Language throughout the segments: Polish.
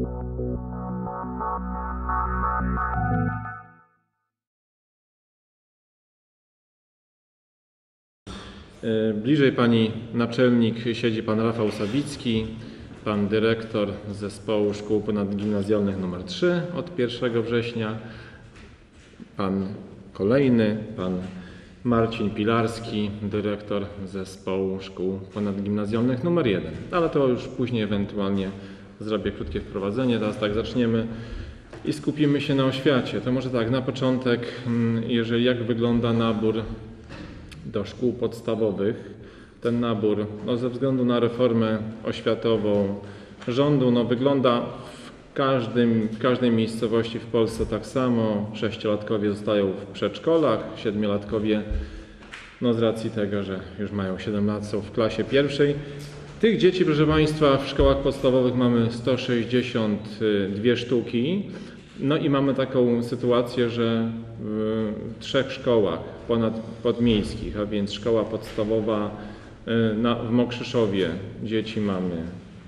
Bliżej pani naczelnik siedzi pan Rafał Sawicki, pan dyrektor Zespołu Szkół Ponadgimnazjalnych nr 3 od 1 września, pan kolejny, pan Marcin Pilarski, dyrektor Zespołu Szkół Ponadgimnazjalnych nr 1. Ale to już później ewentualnie zrobię krótkie wprowadzenie. Teraz tak zaczniemy i skupimy się na oświacie. To może tak, na początek, jak wygląda nabór do szkół podstawowych. Ten nabór ze względu na reformę oświatową rządu wygląda w każdej miejscowości w Polsce tak samo. 6-latkowie zostają w przedszkolach, 7-latkowie z racji tego, że już mają 7 lat, są w klasie pierwszej. Tych dzieci, proszę Państwa, w szkołach podstawowych mamy 162 sztuki. I mamy taką sytuację, że w 3 szkołach podmiejskich, a więc szkoła podstawowa w Mokrzyszowie dzieci mamy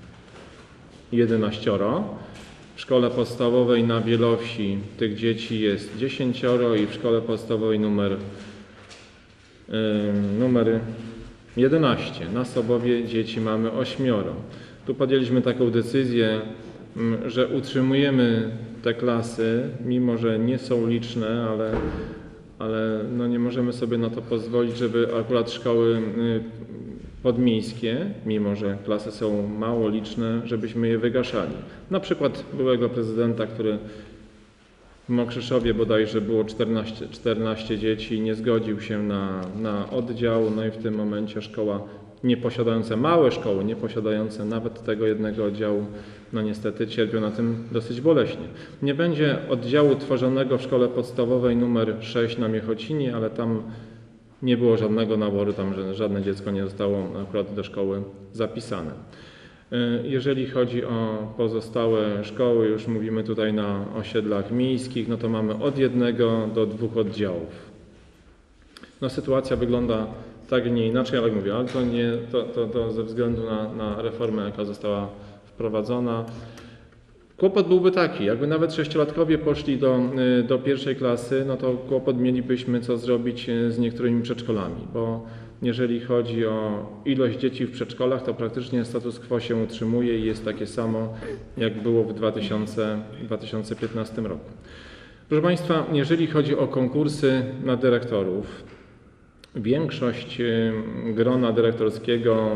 11. W szkole podstawowej na Wielowsi tych dzieci jest 10 i w szkole podstawowej numer 11. Na Sobowie dzieci mamy 8. Tu podjęliśmy taką decyzję, że utrzymujemy te klasy, mimo że nie są liczne, ale nie możemy sobie na to pozwolić, żeby akurat szkoły podmiejskie, mimo że klasy są mało liczne, żebyśmy je wygaszali. Na przykład byłego prezydenta, który w Mokrzyszowie bodajże było 14 dzieci i nie zgodził się na oddział, i w tym momencie szkoła małe szkoły, nie posiadające nawet tego jednego oddziału, niestety cierpią na tym dosyć boleśnie. Nie będzie oddziału tworzonego w szkole podstawowej nr 6 na Miechocinie, ale tam nie było żadnego naboru, tam żadne dziecko nie zostało akurat do szkoły zapisane. Jeżeli chodzi o pozostałe szkoły, już mówimy tutaj na osiedlach miejskich, to mamy od 1 do 2 oddziałów. Sytuacja wygląda tak, nie inaczej, ale mówię, ale to ze względu na reformę, jaka została wprowadzona. Kłopot byłby taki, jakby nawet 6-latkowie poszli do 1 klasy, to kłopot mielibyśmy, co zrobić z niektórymi przedszkolami, bo jeżeli chodzi o ilość dzieci w przedszkolach, to praktycznie status quo się utrzymuje i jest takie samo, jak było w 2015 roku. Proszę Państwa, jeżeli chodzi o konkursy na dyrektorów, większość grona dyrektorskiego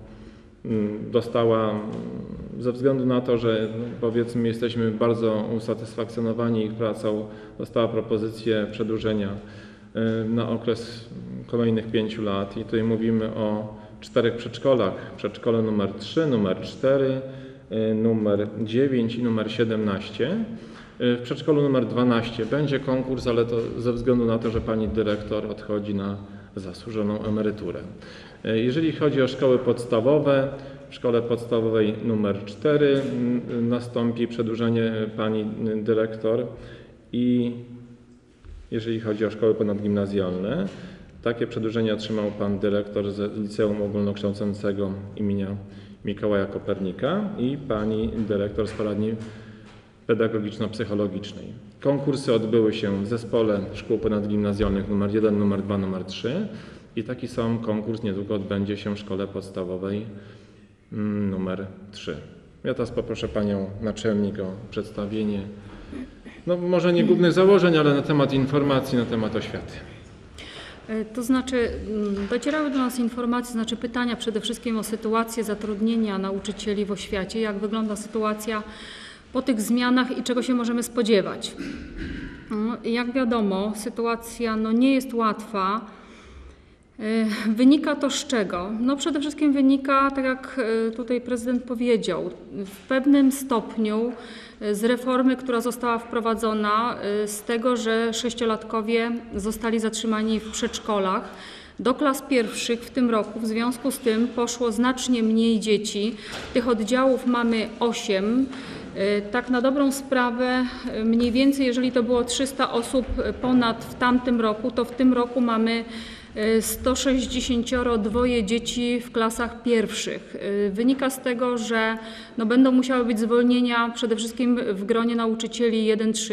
dostała, ze względu na to, że powiedzmy jesteśmy bardzo usatysfakcjonowani ich pracą, dostała propozycję przedłużenia na okres kolejnych 5 lat. I tutaj mówimy o 4 przedszkolach. Przedszkole numer 3, numer 4, numer 9 i numer 17. W przedszkolu numer 12 będzie konkurs, ale to ze względu na to, że pani dyrektor odchodzi na zasłużoną emeryturę. Jeżeli chodzi o szkoły podstawowe, w szkole podstawowej numer 4 nastąpi przedłużenie pani dyrektor i jeżeli chodzi o szkoły ponadgimnazjalne, takie przedłużenie otrzymał pan dyrektor z Liceum Ogólnokształcącego imienia Mikołaja Kopernika i pani dyrektor z poradni pedagogiczno-psychologicznej. Konkursy odbyły się w Zespole Szkół Ponadgimnazjalnych nr 1, nr 2, nr 3 i taki sam konkurs niedługo odbędzie się w Szkole Podstawowej nr 3. Ja teraz poproszę panią naczelnik o przedstawienie, może nie głównych założeń, ale na temat informacji, na temat oświaty. To znaczy, docierały do nas informacje, pytania przede wszystkim o sytuację zatrudnienia nauczycieli w oświacie, jak wygląda sytuacja po tych zmianach i czego się możemy spodziewać. Jak wiadomo, sytuacja nie jest łatwa. Wynika to z czego? Przede wszystkim wynika, tak jak tutaj prezydent powiedział, w pewnym stopniu z reformy, która została wprowadzona, z tego, że 6-latkowie zostali zatrzymani w przedszkolach. Do klas pierwszych w tym roku, w związku z tym poszło znacznie mniej dzieci. Tych oddziałów mamy 8. Tak na dobrą sprawę, mniej więcej jeżeli to było 300 osób ponad w tamtym roku, to w tym roku mamy 162 dzieci w klasach pierwszych. Wynika z tego, że będą musiały być zwolnienia przede wszystkim w gronie nauczycieli 1-3.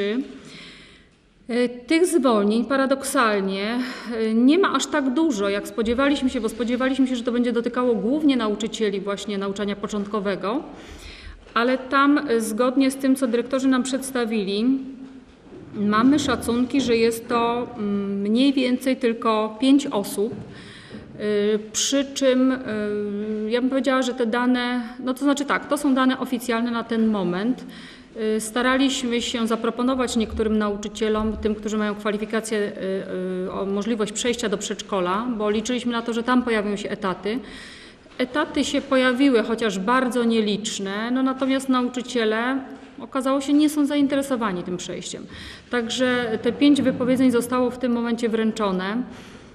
Tych zwolnień paradoksalnie nie ma aż tak dużo, jak spodziewaliśmy się, bo spodziewaliśmy się, że to będzie dotykało głównie nauczycieli właśnie nauczania początkowego, ale tam zgodnie z tym, co dyrektorzy nam przedstawili, mamy szacunki, że jest to mniej więcej tylko 5 osób, przy czym ja bym powiedziała, że te dane, to znaczy tak, to są dane oficjalne na ten moment. Staraliśmy się zaproponować niektórym nauczycielom, tym, którzy mają kwalifikację, o możliwość przejścia do przedszkola, bo liczyliśmy na to, że tam pojawią się etaty. Etaty się pojawiły, chociaż bardzo nieliczne, natomiast nauczyciele, okazało się, nie są zainteresowani tym przejściem. Także te 5 wypowiedzeń zostało w tym momencie wręczone.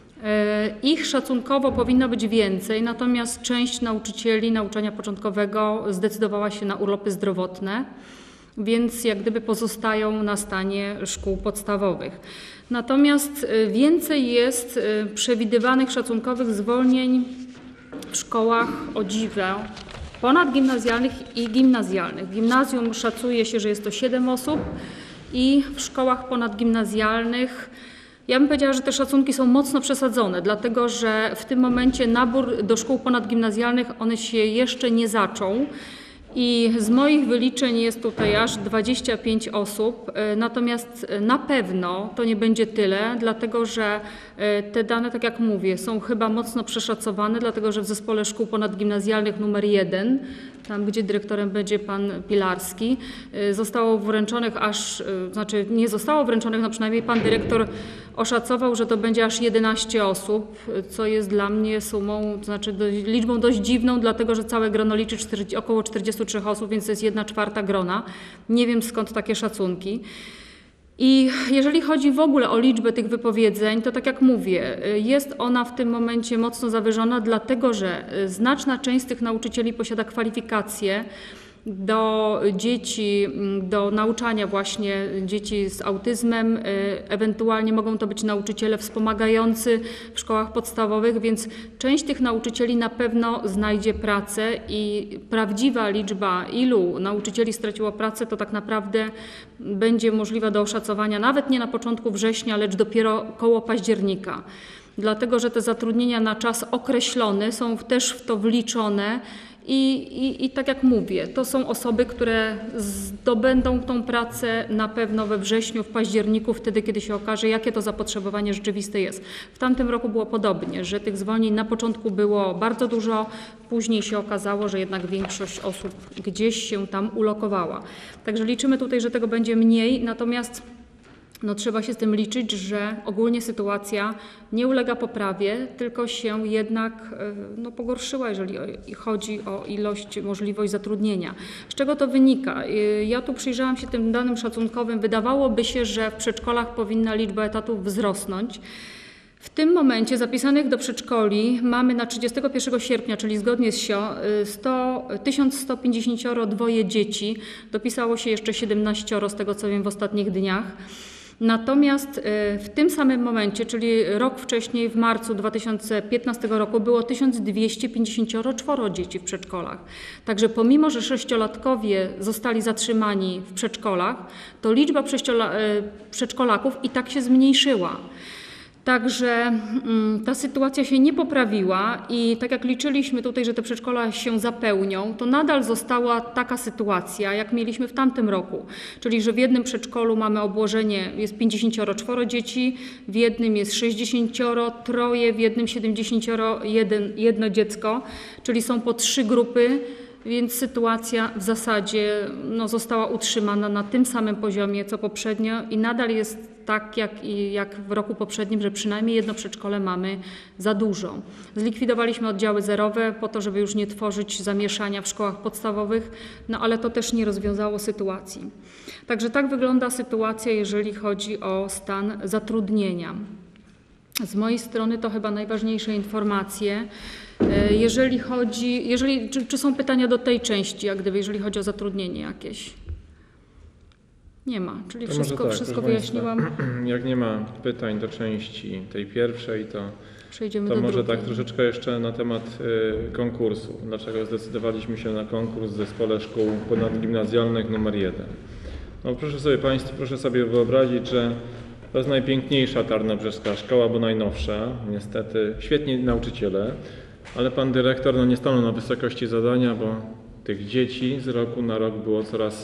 Ich szacunkowo powinno być więcej, natomiast część nauczycieli nauczania początkowego zdecydowała się na urlopy zdrowotne, więc jak gdyby pozostają na stanie szkół podstawowych. Natomiast więcej jest przewidywanych szacunkowych zwolnień w szkołach, o dziwo, ponadgimnazjalnych i gimnazjalnych. W gimnazjum szacuje się, że jest to 7 osób i w szkołach ponadgimnazjalnych ja bym powiedziała, że te szacunki są mocno przesadzone, dlatego że w tym momencie nabór do szkół ponadgimnazjalnych one się jeszcze nie zaczął. I z moich wyliczeń jest tutaj aż 25 osób, natomiast na pewno to nie będzie tyle, dlatego że te dane, tak jak mówię, są chyba mocno przeszacowane, dlatego że w zespole szkół ponadgimnazjalnych numer 1, tam gdzie dyrektorem będzie pan Pilarski, zostało wręczonych znaczy nie zostało wręczonych, no przynajmniej pan dyrektor oszacował, że to będzie aż 11 osób, co jest dla mnie sumą, to znaczy liczbą dość dziwną, dlatego że całe grono liczy około 43 osób, więc to jest 1/4 grona. Nie wiem skąd takie szacunki. I jeżeli chodzi w ogóle o liczbę tych wypowiedzeń, to tak jak mówię, jest ona w tym momencie mocno zawyżona, dlatego że znaczna część z tych nauczycieli posiada kwalifikacje do dzieci, do nauczania właśnie dzieci z autyzmem, ewentualnie mogą to być nauczyciele wspomagający w szkołach podstawowych, więc część tych nauczycieli na pewno znajdzie pracę i prawdziwa liczba, ilu nauczycieli straciło pracę, to tak naprawdę będzie możliwa do oszacowania nawet nie na początku września, lecz dopiero koło października. Dlatego, że te zatrudnienia na czas określony są też w to wliczone. I tak jak mówię, to są osoby, które zdobędą tą pracę na pewno we wrześniu, w październiku, wtedy kiedy się okaże, jakie to zapotrzebowanie rzeczywiste jest. W tamtym roku było podobnie, że tych zwolnień na początku było bardzo dużo, później się okazało, że jednak większość osób gdzieś się tam ulokowała. Także liczymy tutaj, że tego będzie mniej, natomiast trzeba się z tym liczyć, że ogólnie sytuacja nie ulega poprawie, tylko się jednak pogorszyła, jeżeli chodzi o ilość, możliwość zatrudnienia. Z czego to wynika? Ja tu przyjrzałam się tym danym szacunkowym. Wydawałoby się, że w przedszkolach powinna liczba etatów wzrosnąć. W tym momencie zapisanych do przedszkoli mamy na 31 sierpnia, czyli zgodnie z SIO, 1152 dzieci. Dopisało się jeszcze 17 z tego co wiem w ostatnich dniach. Natomiast w tym samym momencie, czyli rok wcześniej, w marcu 2015 roku, było 1254 dzieci w przedszkolach. Także pomimo, że 6-latkowie zostali zatrzymani w przedszkolach, to liczba przedszkolaków i tak się zmniejszyła. Także ta sytuacja się nie poprawiła i tak jak liczyliśmy tutaj, że te przedszkola się zapełnią, to nadal została taka sytuacja, jak mieliśmy w tamtym roku. Czyli, że w jednym przedszkolu mamy obłożenie, jest 54 dzieci, w jednym jest 63, w jednym 71 dziecko, czyli są po 3 grupy. Więc sytuacja w zasadzie została utrzymana na tym samym poziomie co poprzednio i nadal jest tak jak w roku poprzednim, że przynajmniej jedno przedszkole mamy za dużo. Zlikwidowaliśmy oddziały zerowe po to, żeby już nie tworzyć zamieszania w szkołach podstawowych, ale to też nie rozwiązało sytuacji. Także tak wygląda sytuacja, jeżeli chodzi o stan zatrudnienia. Z mojej strony to chyba najważniejsze informacje. Czy są pytania do tej części, jeżeli chodzi o zatrudnienie jakieś? Nie ma, czyli wszystko Państwa, wyjaśniłam. Jak nie ma pytań do części tej pierwszej, to przejdziemy To do może drugiej. tak troszeczkę jeszcze na temat konkursu. Dlaczego zdecydowaliśmy się na konkurs w Zespole Szkół Ponadgimnazjalnych nr 1? No proszę sobie wyobrazić, że to jest najpiękniejsza tarnobrzeska szkoła, bo najnowsza. Niestety świetni nauczyciele, ale pan dyrektor nie stanął na wysokości zadania, bo tych dzieci z roku na rok było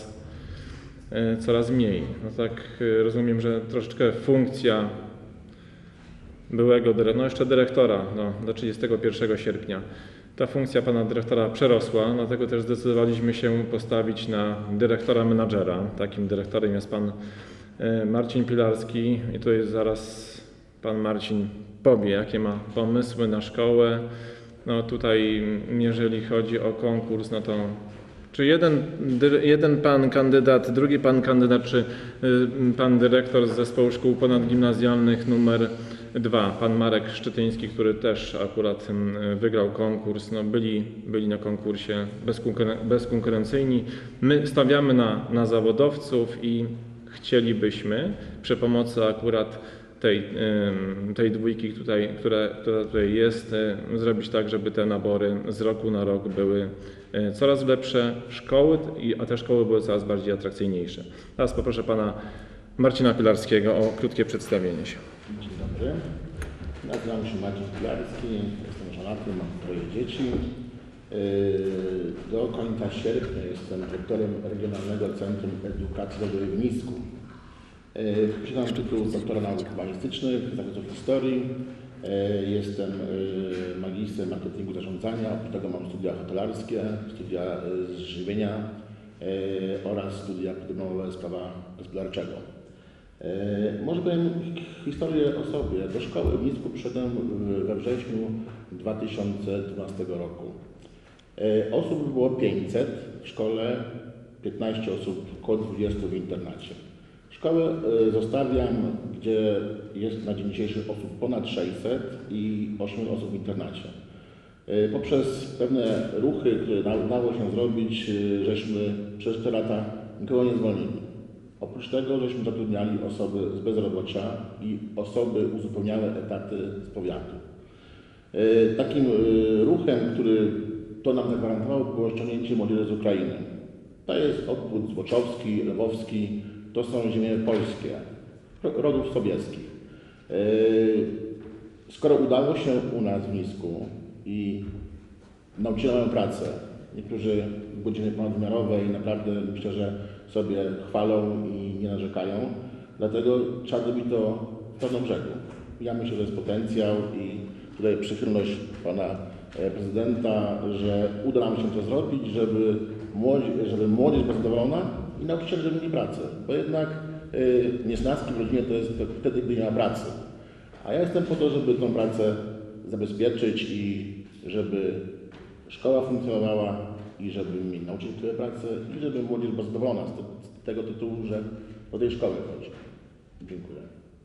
coraz mniej. No tak rozumiem, że troszeczkę funkcja byłego jeszcze dyrektora do 31 sierpnia. Ta funkcja pana dyrektora przerosła, dlatego też zdecydowaliśmy się postawić na dyrektora menadżera. Takim dyrektorem jest pan Marcin Pilarski i tutaj zaraz pan Marcin powie, jakie ma pomysły na szkołę. No tutaj, jeżeli chodzi o konkurs, no to czy jeden pan kandydat, drugi pan kandydat, czy pan dyrektor z Zespołu Szkół Ponadgimnazjalnych numer 2, pan Marek Szczytyński, który też akurat wygrał konkurs, no byli na konkursie bezkonkurencyjni. My stawiamy na zawodowców i chcielibyśmy przy pomocy akurat tej dwójki, która tutaj jest, zrobić tak, żeby te nabory z roku na rok były coraz lepsze szkoły, a te szkoły były coraz bardziej atrakcyjniejsze. Teraz poproszę pana Marcina Pilarskiego o krótkie przedstawienie się. Dzień dobry. Nazywam się Marcin Pilarski, jestem żonaty, mam 2 dzieci. Do końca sierpnia jestem dyrektorem Regionalnego Centrum Edukacji Zawodowej w Gnisku. Posiadam tytuł doktora nauk humanistycznych z zakresu historii. Jestem magistrem marketingu zarządzania, oprócz tego mam studia hotelarskie, studia z żywienia oraz studia podyplomowe z prawa gospodarczego. Może powiem historię o sobie. Do szkoły w Gnisku przyszedłem we wrześniu 2012 roku. Osób było 500 w szkole, 15 osób, około 20 w internacie. Szkołę zostawiam, gdzie jest na dzień dzisiejszy osób ponad 600 i 8 osób w internacie. Poprzez pewne ruchy, które udało się zrobić, żeśmy przez te lata nikogo nie zwolnili. Oprócz tego, żeśmy zatrudniali osoby z bezrobocia i osoby uzupełniały etaty z powiatu. Takim ruchem, który to nam zagwarantowało, było ściągnięcie młodzieży z Ukrainy. To jest obwód złoczowski, lwowski, to są ziemie polskie, rodów sowieckich. Skoro udało się u nas w Gnisku i nauczyciele mają pracę, niektórzy w godzinie ponadwymiarowej naprawdę myślę, że sobie chwalą i nie narzekają, dlatego trzeba zrobić to w pełnym brzegu. Ja myślę, że jest potencjał i tutaj przychylność pana prezydenta, że uda nam się to zrobić, żeby młodzież była zadowolona i nauczyciele, żeby mieli pracę. Bo jednak niesnaski w rodzinie to jest wtedy, gdy nie ma pracy. A ja jestem po to, żeby tą pracę zabezpieczyć i żeby szkoła funkcjonowała i żeby mieli nauczyciele pracę i żeby młodzież była zadowolona z tego tytułu, że do tej szkoły chodzi. Dziękuję.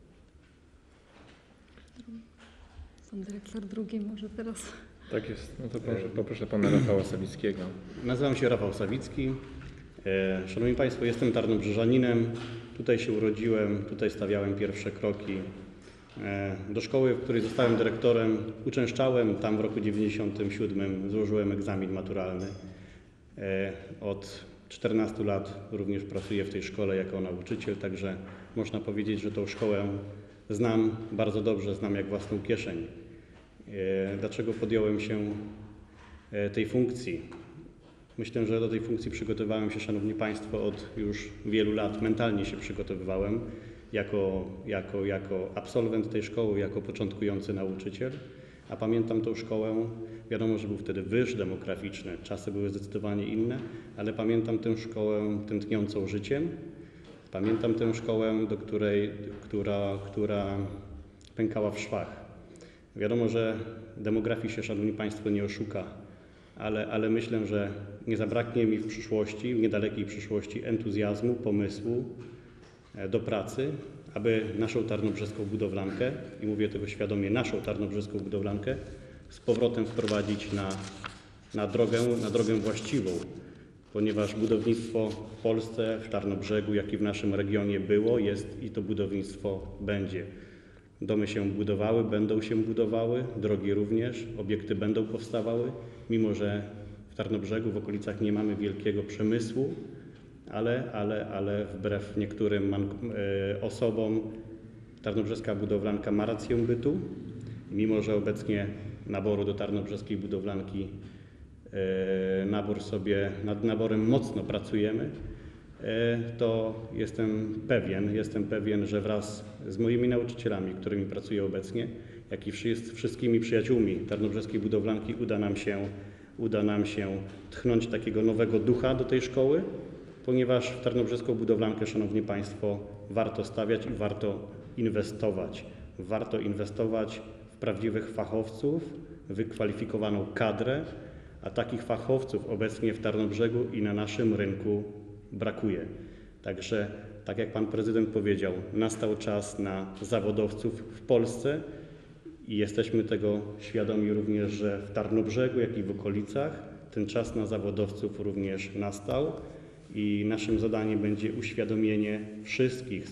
Pan dyrektor drugi może teraz. Tak jest, no to poproszę pana Rafała Sawickiego. Nazywam się Rafał Sawicki. Szanowni Państwo, jestem tarnobrzeżaninem. Tutaj się urodziłem, tutaj stawiałem pierwsze kroki. Do szkoły, w której zostałem dyrektorem, uczęszczałem. Tam w roku 1997 złożyłem egzamin maturalny. Od 14 lat również pracuję w tej szkole jako nauczyciel, także można powiedzieć, że tą szkołę znam bardzo dobrze, znam jak własną kieszeń. Dlaczego podjąłem się tej funkcji? Myślę, że do tej funkcji przygotowałem się, Szanowni Państwo, od już wielu lat. Mentalnie się przygotowywałem jako absolwent tej szkoły, jako początkujący nauczyciel. A pamiętam tą szkołę, wiadomo, że był wtedy wyż demograficzny, czasy były zdecydowanie inne, ale pamiętam tę szkołę tętniącą życiem. Pamiętam tę szkołę, która pękała w szwach. Wiadomo, że demografii się, Szanowni Państwo, nie oszuka, ale myślę, że nie zabraknie mi w przyszłości, w niedalekiej przyszłości entuzjazmu, pomysłu do pracy, aby naszą tarnobrzeską budowlankę, i mówię tego świadomie, naszą tarnobrzeską budowlankę, z powrotem wprowadzić na drogę właściwą, ponieważ budownictwo w Polsce, w Tarnobrzegu, jak i w naszym regionie było, jest i to budownictwo będzie. Domy się budowały, będą się budowały, drogi również, obiekty będą powstawały, mimo że w Tarnobrzegu, w okolicach nie mamy wielkiego przemysłu, ale wbrew niektórym osobom tarnobrzeska budowlanka ma rację bytu. Mimo że obecnie naboru do tarnobrzeskiej budowlanki nad naborem mocno pracujemy, to jestem pewien, że wraz z moimi nauczycielami, którymi pracuję obecnie, jak i wszystkimi przyjaciółmi tarnobrzeskiej budowlanki uda nam się tchnąć takiego nowego ducha do tej szkoły, ponieważ w tarnobrzeską budowlankę, Szanowni Państwo, warto stawiać i warto inwestować. Warto inwestować w prawdziwych fachowców, wykwalifikowaną kadrę, a takich fachowców obecnie w Tarnobrzegu i na naszym rynku brakuje. Także, tak jak Pan Prezydent powiedział, nastał czas na zawodowców w Polsce i jesteśmy tego świadomi również, że w Tarnobrzegu, jak i w okolicach ten czas na zawodowców również nastał i naszym zadaniem będzie uświadomienie wszystkich,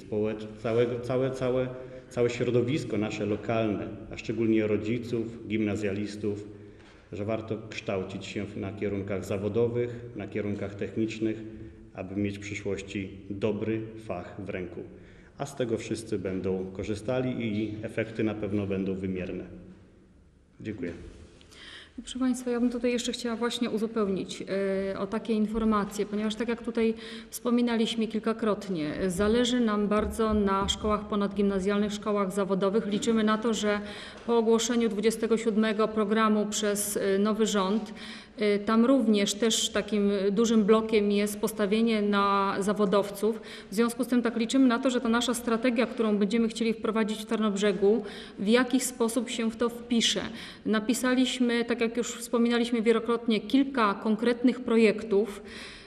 całe środowisko nasze lokalne, a szczególnie rodziców, gimnazjalistów, że warto kształcić się na kierunkach zawodowych, na kierunkach technicznych, aby mieć w przyszłości dobry fach w ręku. A z tego wszyscy będą korzystali i efekty na pewno będą wymierne. Dziękuję. Proszę Państwa, ja bym tutaj jeszcze chciała właśnie uzupełnić o takie informacje, ponieważ tak jak tutaj wspominaliśmy kilkakrotnie, zależy nam bardzo na szkołach ponadgimnazjalnych, szkołach zawodowych. Liczymy na to, że po ogłoszeniu 27 programu przez nowy rząd tam również też takim dużym blokiem jest postawienie na zawodowców. W związku z tym tak liczymy na to, że ta nasza strategia, którą będziemy chcieli wprowadzić w Tarnobrzegu, w jakiś sposób się w to wpisze. Napisaliśmy, tak jak już wspominaliśmy wielokrotnie, kilka konkretnych projektów.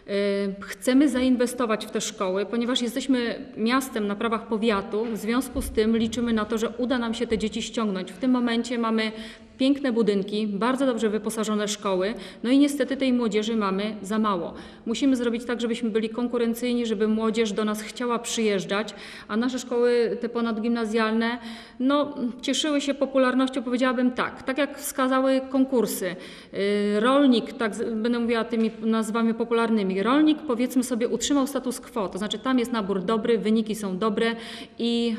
Chcemy zainwestować w te szkoły, ponieważ jesteśmy miastem na prawach powiatu, w związku z tym liczymy na to, że uda nam się te dzieci ściągnąć. W tym momencie mamy piękne budynki, bardzo dobrze wyposażone szkoły, no i niestety tej młodzieży mamy za mało. Musimy zrobić tak, żebyśmy byli konkurencyjni, żeby młodzież do nas chciała przyjeżdżać, a nasze szkoły, te ponadgimnazjalne, no, cieszyły się popularnością, powiedziałabym tak jak wskazały konkursy. Rolnik, tak będę mówiła tymi nazwami popularnymi, rolnik, powiedzmy sobie, utrzymał status quo, to znaczy tam jest nabór dobry, wyniki są dobre i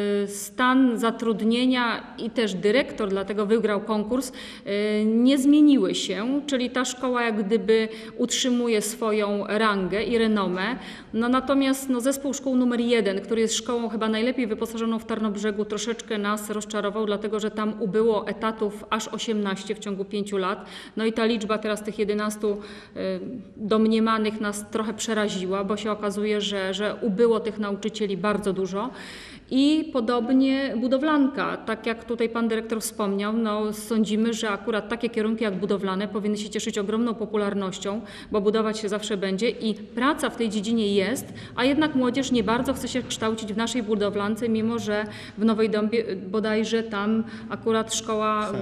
stan zatrudnienia i też dyrektor dlatego wygrał konkurs, nie zmieniły się, czyli ta szkoła jak gdyby utrzymuje swoją rangę i renomę. No natomiast zespół szkół numer 1, który jest szkołą chyba najlepiej wyposażoną w Tarnobrzegu, troszeczkę nas rozczarował, dlatego że tam ubyło etatów aż 18 w ciągu 5 lat. No i ta liczba teraz tych 11 domniemanych nas trochę przeraziła, bo się okazuje, że ubyło tych nauczycieli bardzo dużo. I podobnie budowlanka, tak jak tutaj Pan Dyrektor wspomniał, no sądzimy, że akurat takie kierunki jak budowlane powinny się cieszyć ogromną popularnością, bo budować się zawsze będzie i praca w tej dziedzinie jest, a jednak młodzież nie bardzo chce się kształcić w naszej budowlance, mimo że w Nowej Dąbie bodajże tam akurat szkoła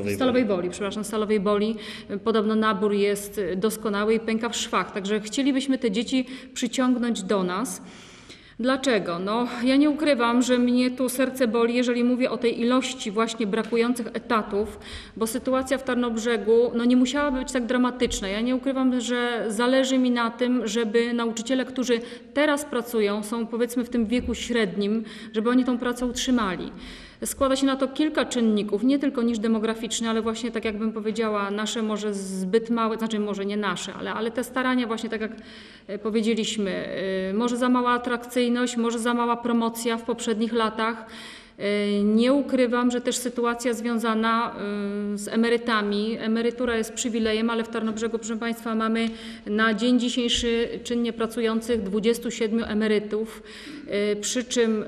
Stalowej Woli, podobno nabór jest doskonały i pęka w szwach, także chcielibyśmy te dzieci przyciągnąć do nas. Dlaczego? No, ja nie ukrywam, że mnie tu serce boli, jeżeli mówię o tej ilości właśnie brakujących etatów, bo sytuacja w Tarnobrzegu nie musiała być tak dramatyczna. Ja nie ukrywam, że zależy mi na tym, żeby nauczyciele, którzy teraz pracują, są powiedzmy w tym wieku średnim, żeby oni tą pracę utrzymali. Składa się na to kilka czynników, nie tylko niż demograficzny, ale właśnie tak jak bym powiedziała, nasze może zbyt małe, znaczy może nie nasze, ale te starania właśnie tak jak powiedzieliśmy, może za mała atrakcyjność, może za mała promocja w poprzednich latach. Nie ukrywam, że też sytuacja związana z emerytami. Emerytura jest przywilejem, ale w Tarnobrzegu, proszę Państwa, mamy na dzień dzisiejszy czynnie pracujących 27 emerytów, przy czym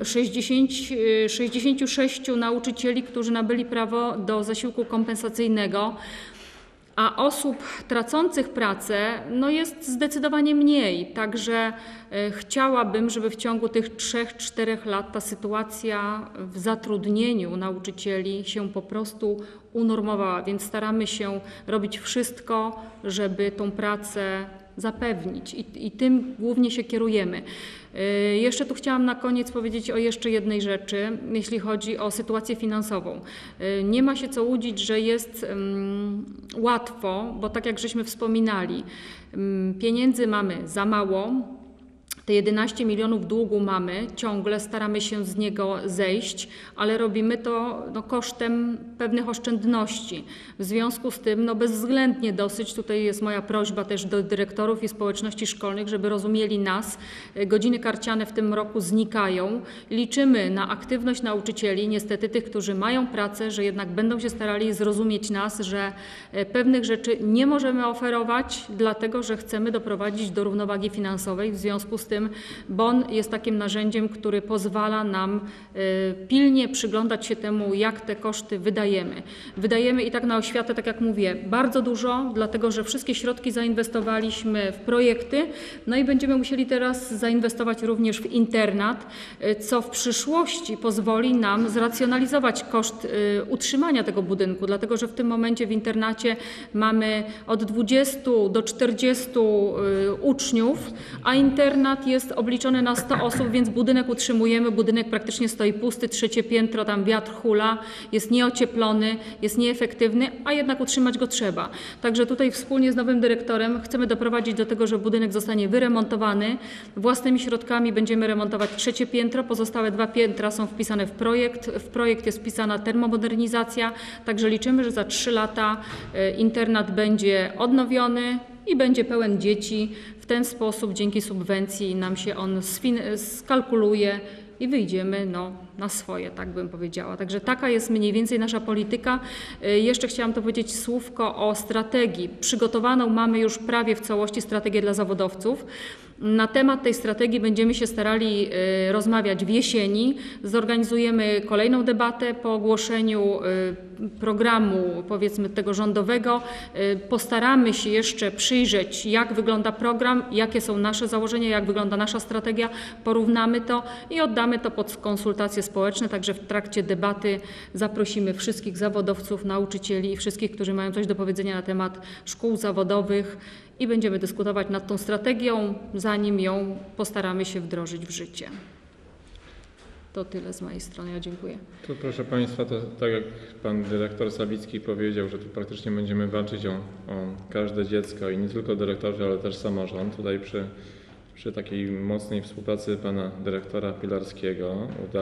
66 nauczycieli, którzy nabyli prawo do zasiłku kompensacyjnego. A osób tracących pracę jest zdecydowanie mniej, także chciałabym, żeby w ciągu tych 3-4 lat ta sytuacja w zatrudnieniu nauczycieli się po prostu unormowała, więc staramy się robić wszystko, żeby tą pracę zapewnić i tym głównie się kierujemy. Jeszcze tu chciałam na koniec powiedzieć o jeszcze jednej rzeczy, jeśli chodzi o sytuację finansową. Nie ma się co łudzić, że jest łatwo, bo tak jak żeśmy wspominali, pieniędzy mamy za mało. Te 11 milionów długu mamy, ciągle staramy się z niego zejść, ale robimy to kosztem pewnych oszczędności. W związku z tym bezwzględnie dosyć, tutaj jest moja prośba też do dyrektorów i społeczności szkolnych, żeby rozumieli nas. Godziny karciane w tym roku znikają. Liczymy na aktywność nauczycieli, niestety tych, którzy mają pracę, że jednak będą się starali zrozumieć nas, że pewnych rzeczy nie możemy oferować, dlatego że chcemy doprowadzić do równowagi finansowej. W związku z tym bon jest takim narzędziem, który pozwala nam pilnie przyglądać się temu, jak te koszty wydajemy. Wydajemy i tak na oświatę, tak jak mówię, bardzo dużo, dlatego że wszystkie środki zainwestowaliśmy w projekty, i będziemy musieli teraz zainwestować również w internat, co w przyszłości pozwoli nam zracjonalizować koszt utrzymania tego budynku, dlatego że w tym momencie w internacie mamy od 20 do 40 uczniów, a internat jest obliczony na 100 osób, więc budynek utrzymujemy, budynek praktycznie stoi pusty, 3. piętro, tam wiatr hula, jest nieocieplony, jest nieefektywny, a jednak utrzymać go trzeba. Także tutaj wspólnie z nowym dyrektorem chcemy doprowadzić do tego, że budynek zostanie wyremontowany. Własnymi środkami będziemy remontować 3. piętro, pozostałe 2 piętra są wpisane w projekt. W projekt jest wpisana termomodernizacja, także liczymy, że za 3 lata internat będzie odnowiony i będzie pełen dzieci. W ten sposób dzięki subwencji nam się on skalkuluje i wyjdziemy na swoje, tak bym powiedziała. Także taka jest mniej więcej nasza polityka. Jeszcze chciałam to powiedzieć słówko o strategii. Przygotowaną mamy już prawie w całości strategię dla zawodowców. Na temat tej strategii będziemy się starali rozmawiać w jesieni. Zorganizujemy kolejną debatę po ogłoszeniu programu, powiedzmy tego rządowego. Postaramy się jeszcze przyjrzeć, jak wygląda program, jakie są nasze założenia, jak wygląda nasza strategia. Porównamy to i oddamy to pod konsultacje społeczne. Także w trakcie debaty zaprosimy wszystkich zawodowców, nauczycieli i wszystkich, którzy mają coś do powiedzenia na temat szkół zawodowych i będziemy dyskutować nad tą strategią, zanim ją postaramy się wdrożyć w życie. To tyle z mojej strony. Ja dziękuję. To proszę Państwa, to tak jak Pan Dyrektor Sawicki powiedział, że tu praktycznie będziemy walczyć o każde dziecko i nie tylko dyrektorzy, ale też samorząd. Tutaj przy takiej mocnej współpracy Pana Dyrektora Pilarskiego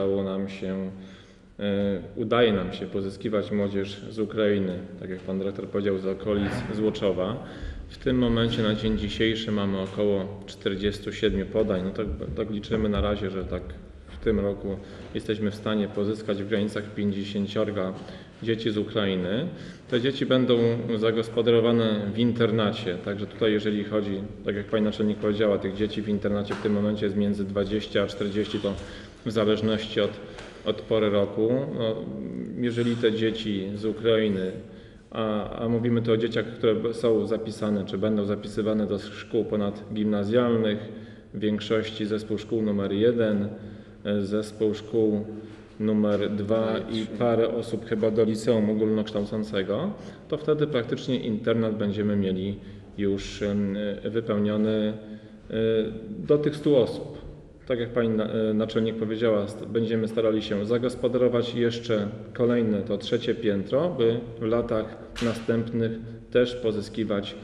udaje nam się pozyskiwać młodzież z Ukrainy, tak jak Pan Dyrektor powiedział, z okolic Złoczowa. W tym momencie na dzień dzisiejszy mamy około 47 podań. Tak liczymy na razie, że tak w tym roku jesteśmy w stanie pozyskać w granicach 50 dzieci z Ukrainy. Te dzieci będą zagospodarowane w internacie, także tutaj jeżeli chodzi, tak jak Pani Naczelnik powiedziała, tych dzieci w internacie w tym momencie jest między 20 a 40, to w zależności od pory roku. Jeżeli te dzieci z Ukrainy, a mówimy tu o dzieciach, które są zapisane, czy będą zapisywane do szkół ponadgimnazjalnych, w większości zespół szkół numer 1, zespół szkół numer 2 i parę osób chyba do liceum ogólnokształcącego, to wtedy praktycznie internat będziemy mieli już wypełniony do tych 100 osób. Tak jak Pani Naczelnik powiedziała, będziemy starali się zagospodarować jeszcze kolejne, to 3. piętro, by w latach następnych też pozyskiwać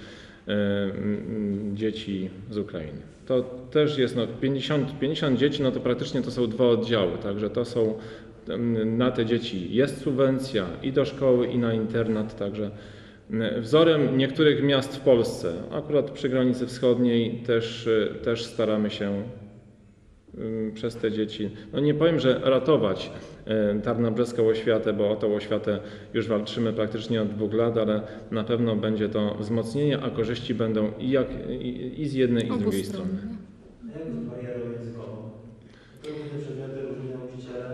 dzieci z Ukrainy. To też jest 50 dzieci, to praktycznie to są 2 oddziały, także to są, na te dzieci jest subwencja i do szkoły, i na internat, także wzorem niektórych miast w Polsce, akurat przy granicy wschodniej też staramy się przez te dzieci, nie powiem, że ratować tarnobrzeską oświatę, bo o tą oświatę już walczymy praktycznie od 2 lat, ale na pewno będzie to wzmocnienie, a korzyści będą i z jednej, i z drugiej strony. Jak z barierą językową? To różne przedmioty, różni nauczyciele,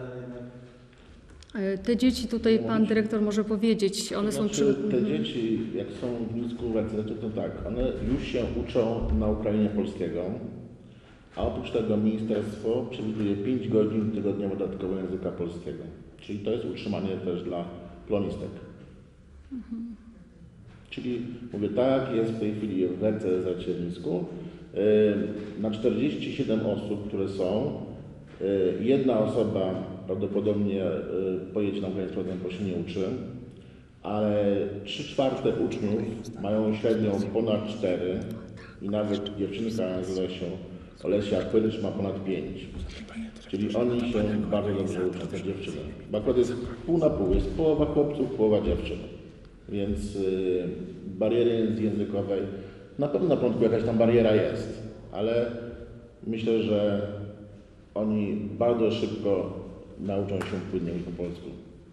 Te dzieci tutaj Pan Dyrektor może powiedzieć, one są Te dzieci, jak są w Mińsku w RCD, to tak, one już się uczą na Ukrainie polskiego, a oprócz tego ministerstwo przewiduje 5 godzin tygodniowo dodatkowo języka polskiego. Czyli to jest utrzymanie też dla plonistek. Czyli mówię, tak, jest w tej chwili w NCS w Ciernisku. Na 47 osób, które są, jedna osoba prawdopodobnie pojedzie na koniec programu, bo się nie uczy, ale 3/4 uczniów mają średnią ponad 4 i nawet dziewczynka z Lesią, Olesia Pyrycz ma ponad 5. Czyli oni się bardzo dobrze uczą, te dziewczyny. Bo akurat jest pół na pół, jest połowa chłopców, połowa dziewczyn. Więc bariery językowej, na pewno na początku jakaś tam bariera jest, ale myślę, że oni bardzo szybko nauczą się płynnie mówić po polsku.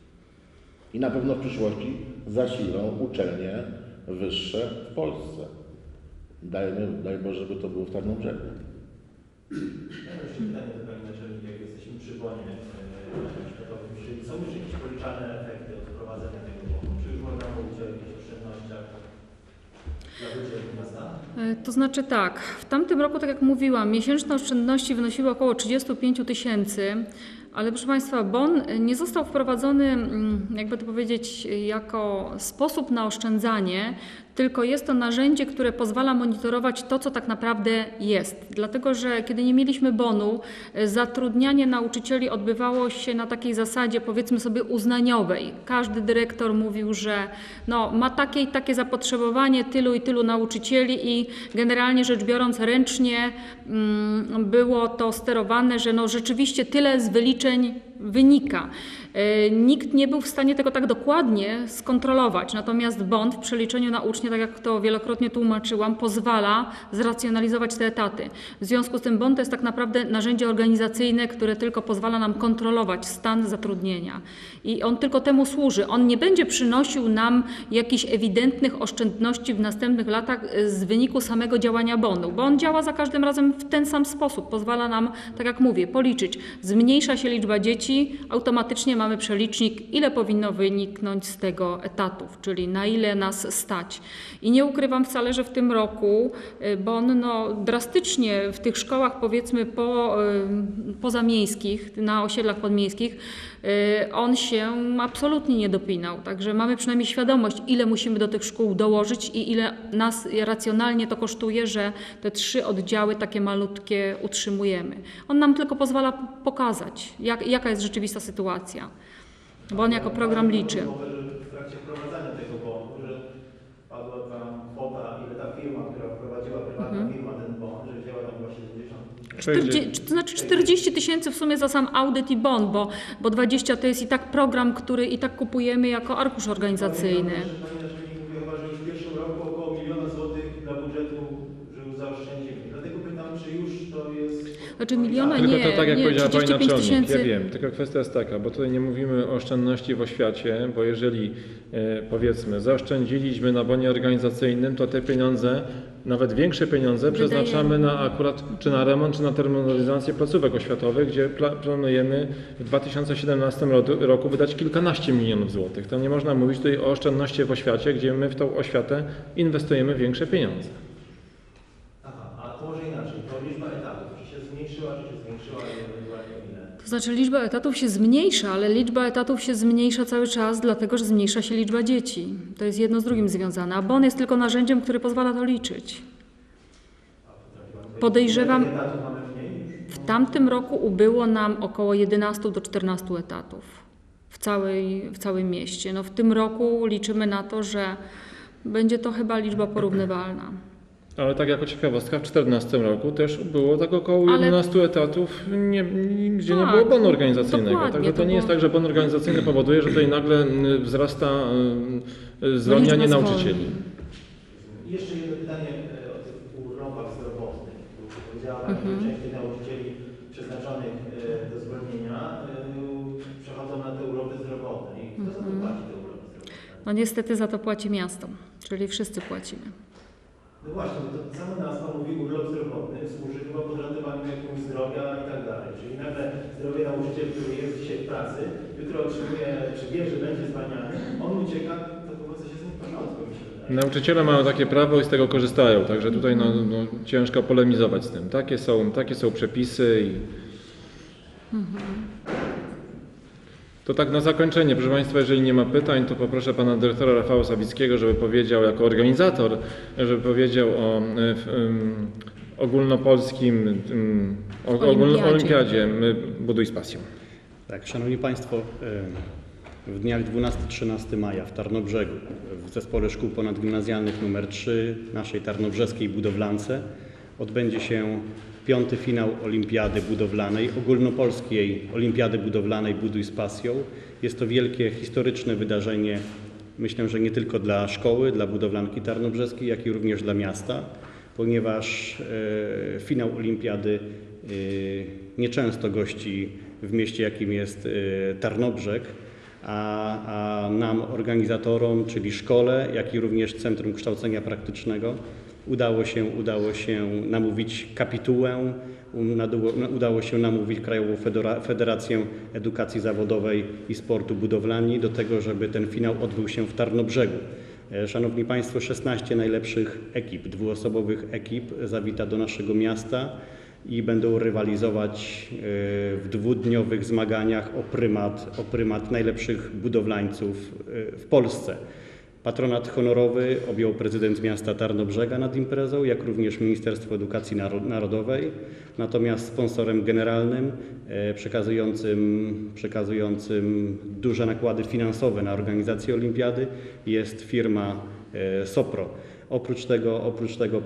I na pewno w przyszłości zasilą uczelnie wyższe w Polsce. Daj Boże, żeby to było w Tarnobrzegu. Ja mam jeszcze pytanie do Pani Naczelnik, jak jesteśmy przy bonie światowym. Czy są już jakieś policzane efekty od wprowadzenia tego bonu? Czy już można mówić o jakichś oszczędnościach dla ludzi miasta? To znaczy tak, w tamtym roku, tak jak mówiłam, miesięczne oszczędności wynosiły około 35 000, ale proszę Państwa, bon nie został wprowadzony, jakby to powiedzieć, jako sposób na oszczędzanie, tylko jest to narzędzie, które pozwala monitorować to, co tak naprawdę jest. Dlatego, że kiedy nie mieliśmy bonu, zatrudnianie nauczycieli odbywało się na takiej zasadzie, powiedzmy sobie, uznaniowej. Każdy dyrektor mówił, że no, ma takie i takie zapotrzebowanie, tylu i tylu nauczycieli i generalnie rzecz biorąc ręcznie było to sterowane, że no, rzeczywiście tyle z wyliczeń wynika. Nikt nie był w stanie tego tak dokładnie skontrolować, natomiast bon w przeliczeniu na ucznia, tak jak to wielokrotnie tłumaczyłam, pozwala zracjonalizować te etaty. W związku z tym bon to jest tak naprawdę narzędzie organizacyjne, które tylko pozwala nam kontrolować stan zatrudnienia. I on tylko temu służy. On nie będzie przynosił nam jakichś ewidentnych oszczędności w następnych latach z wyniku samego działania bonu, bo on działa za każdym razem w ten sam sposób. Pozwala nam, tak jak mówię, policzyć. Zmniejsza się liczba dzieci, automatycznie mamy przelicznik, ile powinno wyniknąć z tego etatów, czyli na ile nas stać. I nie ukrywam wcale, że w tym roku bon no, drastycznie w tych szkołach, powiedzmy pozamiejskich, na osiedlach podmiejskich, on się absolutnie nie dopinał. Także mamy przynajmniej świadomość, ile musimy do tych szkół dołożyć i ile nas racjonalnie to kosztuje, że te 3 oddziały takie malutkie utrzymujemy. On nam tylko pozwala pokazać, jaka jest rzeczywista sytuacja. Bo on jako program liczy. W trakcie wprowadzania tego bonu, że padła tam kwota, ile ta firma, która wprowadziła, prywatna firma ten bon, że wzięła tam chyba 70 To znaczy 40 000 w sumie za sam audyt i bon, bo 20 to jest i tak program, który i tak kupujemy jako arkusz organizacyjny. Panie Naczelnik mówi chyba, że w pierwszym roku około 1 000 000 złotych dla budżetu, że już zaoszczędzimy. Dlatego pytam, czy już to jest... Znaczy miliona Tylko nie, to tak jak nie, powiedziała Pani 35 Naczelnik, 000. ja wiem, tylko kwestia jest taka, bo tutaj nie mówimy o oszczędności w oświacie, bo jeżeli powiedzmy zaoszczędziliśmy na bonie organizacyjnym, to te pieniądze, nawet większe pieniądze przeznaczamy na akurat czy na remont, czy na termomodernizację placówek oświatowych, gdzie planujemy w 2017 roku wydać kilkanaście milionów złotych. To nie można mówić tutaj o oszczędności w oświacie, gdzie my w tą oświatę inwestujemy większe pieniądze. Aha, a to może inaczej, to liczba etatów, czy się zmniejszyła, czy się zwiększyła, ewentualnie ile? To znaczy liczba etatów się zmniejsza, ale liczba etatów się zmniejsza cały czas, dlatego że zmniejsza się liczba dzieci. To jest jedno z drugim związane, a bon jest tylko narzędziem, które pozwala to liczyć. Podejrzewam, Etatów mamy mniej już? w tamtym roku ubyło nam około 11 do 14 etatów w całym mieście. No w tym roku liczymy na to, że będzie to chyba liczba porównywalna. Ale tak jako ciekawostka, w 2014 roku też było tak około 11 etatów, gdzie nie Tak, było bonu organizacyjnego. dokładnie, Także to to nie jest było- tak, że bon organizacyjny powoduje, że tutaj nagle wzrasta zwalnianie liczba nauczycieli. I jeszcze jedno pytanie o tych urlopach zdrowotnych. Powiedziała Pani, że część tych nauczycieli przeznaczonych do zwolnienia przechodzą na te urlopy zdrowotne. I kto za to płaci te urlopy zdrowotne? No niestety za to płaci miasto, czyli wszyscy płacimy. No właśnie, bo to sama nazwa mówi urlop zdrowotny, służy chyba podratowaniu jakiegoś zdrowia i tak dalej. Czyli nagle zdrowie nauczyciel, który jest dzisiaj w pracy, jutro otrzymuje, czy wie, że będzie zwalniany, on ucieka, to chyba coś jest nie w porządku, mi się wydaje. Nauczyciele mają takie prawo i z tego korzystają, także tutaj ciężko polemizować z tym. Takie są przepisy i... To To tak na zakończenie, proszę Państwa, jeżeli nie ma pytań, to poproszę Pana Dyrektora Rafała Sawickiego, żeby powiedział jako organizator, żeby powiedział o ogólnopolskim olimpiadzie Buduj z pasją. Tak, Szanowni Państwo, w dniach 12-13 maja w Tarnobrzegu w Zespole Szkół Ponadgimnazjalnych nr 3 naszej tarnobrzeskiej budowlance odbędzie się 5. finał Olimpiady Budowlanej, ogólnopolskiej Olimpiady Budowlanej Buduj z pasją. Jest to wielkie, historyczne wydarzenie, myślę, że nie tylko dla szkoły, dla budowlanki tarnobrzeskiej, jak i również dla miasta, ponieważ finał Olimpiady nieczęsto gości w mieście, jakim jest Tarnobrzeg, a nam, organizatorom, czyli szkole, jak i również Centrum Kształcenia Praktycznego, udało się namówić kapitułę, udało się namówić Krajową Federację Edukacji Zawodowej i Sportu Budowlani do tego, żeby ten finał odbył się w Tarnobrzegu. Szanowni Państwo, 16 najlepszych ekip, dwuosobowych ekip zawita do naszego miasta i będą rywalizować w dwudniowych zmaganiach o prymat najlepszych budowlańców w Polsce. Patronat honorowy objął prezydent miasta Tarnobrzega nad imprezą, jak również Ministerstwo Edukacji Narodowej. Natomiast sponsorem generalnym przekazującym duże nakłady finansowe na organizację olimpiady jest firma Sopro. Oprócz tego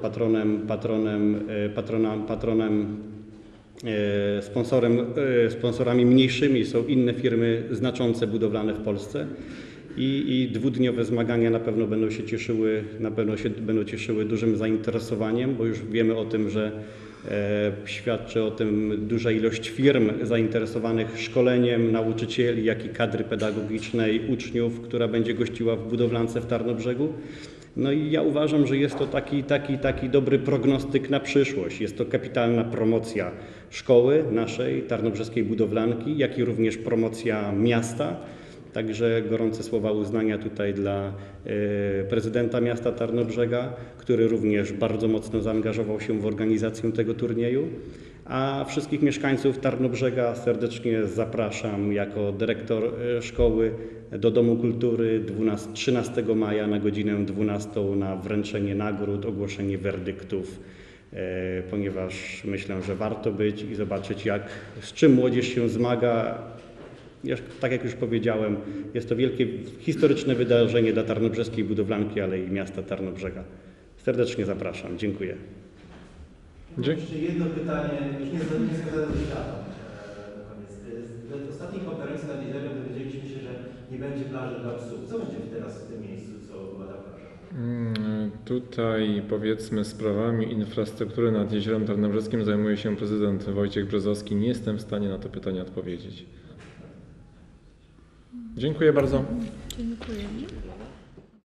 sponsorami mniejszymi są inne firmy znaczące budowlane w Polsce. I dwudniowe zmagania na pewno będą cieszyły dużym zainteresowaniem, bo już wiemy o tym, że świadczy o tym duża ilość firm zainteresowanych szkoleniem nauczycieli, jak i kadry pedagogicznej, uczniów, która będzie gościła w budowlance w Tarnobrzegu. No i ja uważam, że jest to taki dobry prognostyk na przyszłość. Jest to kapitalna promocja szkoły naszej, tarnobrzeskiej budowlanki, jak i również promocja miasta. Także gorące słowa uznania tutaj dla prezydenta miasta Tarnobrzega, który również bardzo mocno zaangażował się w organizację tego turnieju. A wszystkich mieszkańców Tarnobrzega serdecznie zapraszam jako dyrektor szkoły do Domu Kultury 13 maja na godzinę 12 na wręczenie nagród, ogłoszenie werdyktów, ponieważ myślę, że warto być i zobaczyć, z czym młodzież się zmaga. Tak jak już powiedziałem, jest to wielkie, historyczne wydarzenie dla tarnobrzeskiej budowlanki, ale i miasta Tarnobrzega. Serdecznie zapraszam. Dziękuję. Jeszcze jedno pytanie, już nie związane ze światą. W ostatniej konferencji nad jeziorem dowiedzieliśmy się, że nie będzie plaży dla psów. Co będzie teraz w tym miejscu, co była ta plaża? Tutaj powiedzmy sprawami infrastruktury nad jeziorem Tarnobrzeskim zajmuje się prezydent Wojciech Brzozowski. Nie jestem w stanie na to pytanie odpowiedzieć. Dziękuję bardzo. Dziękuję.